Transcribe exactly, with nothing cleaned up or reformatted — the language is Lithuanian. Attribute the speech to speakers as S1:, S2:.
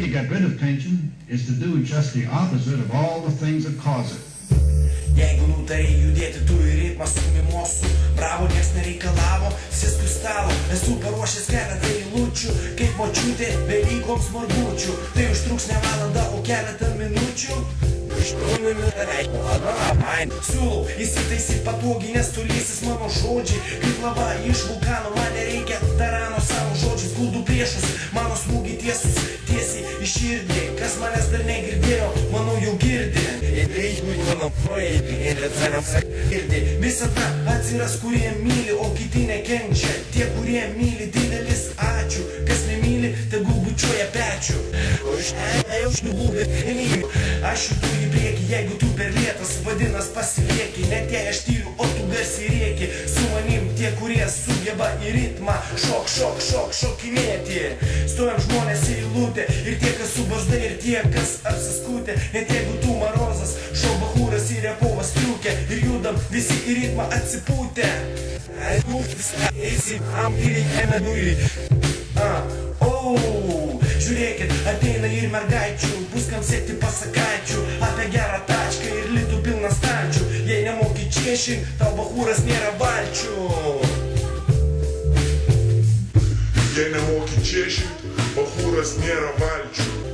S1: to get rid of tension is to do just the opposite of all the things that cause it.
S2: Jeigu nutarei judėti tu į ritmą stumimosu, bravo, nieks nereikalavo, sėsk į stalą, esu paruošęs keletą eilučių, kaip močiutė Velykoms margučių, tai užtruks ne valandą, o keletą minučių. Siūlau įsitaisyt patogiai, nes tulysis mano žodžiai, kaip lava iš vulkano, man nereikia tarano savo žodžiais, guldų priešus, mano smūgiai tiesus, tiesiai į širdį, kas manęs dar negirdėjo, manau jau girdi. Visada atsiras, kurie myli, o kiti nekenčia. Tie, kurie myli, didelis ačiū, kas nemyli, tegul bučiuoja pečių. Aš judu į priekį, jeigu tu per lėtas, vadinas pasilieki. Net jei aš tyliu, o tu garsiai rėki. Su manim tie, kurie sugeba į ritmą šok, šok, šok, šokinėti. Stovėm žmonės į eilutę, ir tie, kas su barzda, ir tie, kas apsiskutė. Net jeigu tu marozas, šok bachūras ir repovas triukė, ir judam visi į ritmą atsipūtę. Žiūrėkit, ateina ir mergaičių, bus kam sekti pasakaičių apie gerą tačką ir litų pilną stalčių. Jei nemoki čiešint, tau bachūras nėra valčių.
S3: Jei nemoki čiešint, bachūras nėra valčių.